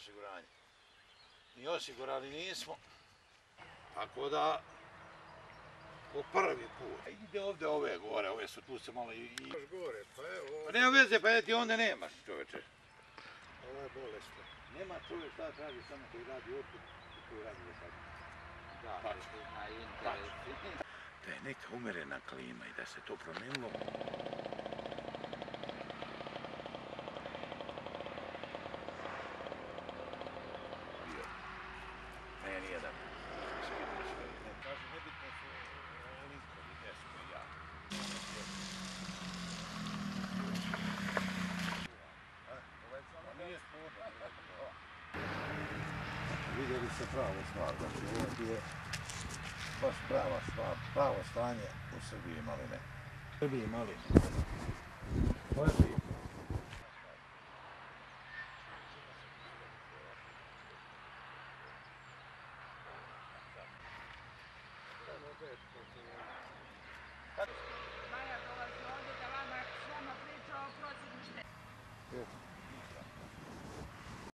osiguranje. Ni osigurali nismo, tako da po prvi put. Ide ovdje ove gore, ove su tu se malo i... Još gore, pa evo... Pa nema veze, pa ti onda nemaš, čoveče. Ovo je bolesno. Nema čovjek šta traži samo koji radi otkud i koji radi za sad. Da, Pa, na interesi. da je neka umerena klima i da se to promijenilo. Ne, nijedan. Kaže, nebitno su linkovi, desko i ja. Nije sporno. Vidjeli se pravu stvar, znači ovdje je baš prava stvar, pravo stanje u Srbiji maline. U Srbiji maline. To je bitno. Kad